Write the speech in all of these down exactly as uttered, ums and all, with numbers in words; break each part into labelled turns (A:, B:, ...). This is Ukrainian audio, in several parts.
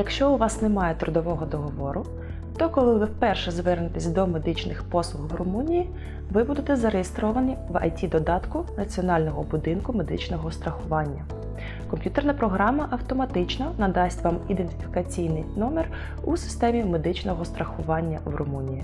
A: Якщо у вас немає трудового договору, то коли ви вперше звернетесь до медичних послуг в Румунії, ви будете зареєстровані в ай ті-додатку Національного будинку медичного страхування. Комп'ютерна програма автоматично надасть вам ідентифікаційний номер у системі медичного страхування в Румунії.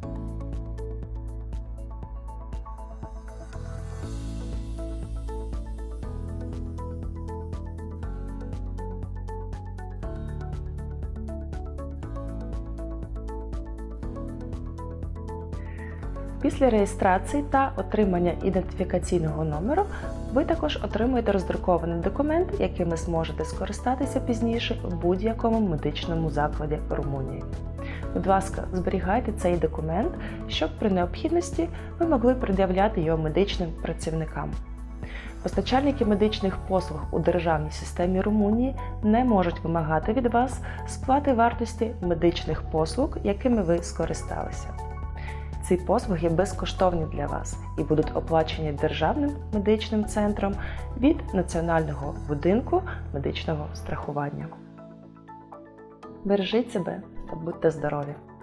A: Після реєстрації та отримання ідентифікаційного номеру ви також отримуєте роздрукований документ, яким ви зможете скористатися пізніше в будь-якому медичному закладі Румунії. Будь ласка, зберігайте цей документ, щоб при необхідності ви могли пред'являти його медичним працівникам. Постачальники медичних послуг у державній системі Румунії не можуть вимагати від вас сплати вартості медичних послуг, якими ви скористалися. Ці послуги безкоштовні для вас і будуть оплачені Державним медичним центром від Національного будинку медичного страхування. Бережіть себе та будьте здорові!